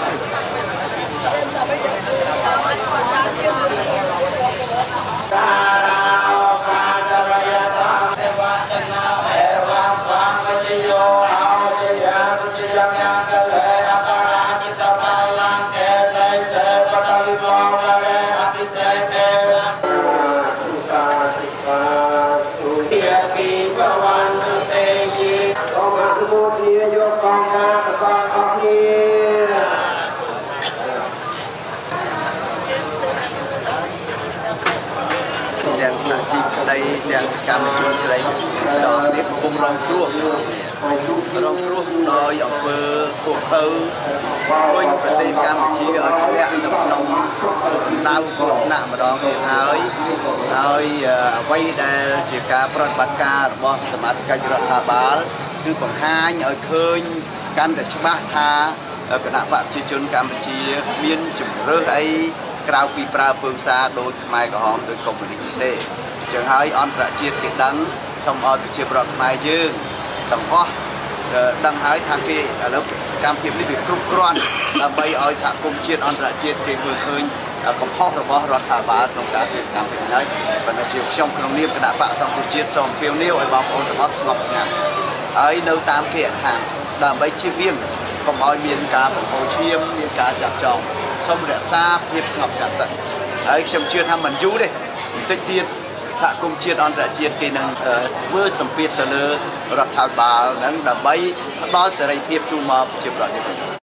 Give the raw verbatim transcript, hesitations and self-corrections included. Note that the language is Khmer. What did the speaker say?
ទាំងស្នាក់ជីកក្តីទាំងសកម្មជនក្តីដល់នេះគុំរងគ្រោះរងគ្រោះដោយអង្គើពួកទៅវិញប្រទេសកម្ពុជាឲ្យធ្លាក់នៅក្នុងដៅគ្រោះថ្នាក់ម្ដងទៀតហើយហើយអ្វីដែលជាការប្រតិបត្តិការរបស់សមាជិករដ្ឋាភិបាលគឺបង្ហាញឲ្យឃើញកាន់តែច្បាស់ថាគណៈបកប្រជាជនកម្ពុជាមានជំរឿសអីក្រៅពីប្រើពើសារដោយខ្មែរក្រហមដោយកុម្មុយនីសទេចឹងហើយអន្តរជាតិគេដឹងសូមឲ្យប្រជាប្រដ្ឋខ្មែរយើងទាំងអស់ដឹងហើយថាគេឥឡូវកម្មភាពនេះវាគ្រប់គ្រាន់ដើម្បីឲ្យសហគមន៍ជាតិអន្តរជាតិគេមើលឃើញកំហុសរបស់រដ្ឋាភិបាលក្នុងការធ្វើកម្មភាពនេះប៉ុន្តែជាខ្ញុំក្នុងនាមគណៈបកសង្គ្រោះជាតិសូមអំពាវនាវឲ្យបងប្អូនទាំងអស់ស្ងប់ស្ងាត់ហើយនៅតាមគេអដ្ឋានដើម្បីជៀសវាងកុំឲ្យមានការបង្ហូរឈាមមានការចាប់ចងសូមរក្សាភាពស្ងប់ស្ងាត់សិនហើយខ្ញុំជឿថាមិនយូរទេបន្តិចទៀតសហគមន៍ជាតិអន្តរជាតិគេនឹងធ្វើសម្ពាធទៅលើរដ្ឋាភិបាលហ្នឹងដើម្បីផ្ដល់សេរីភាពជូនមកជាប្រយោជន៍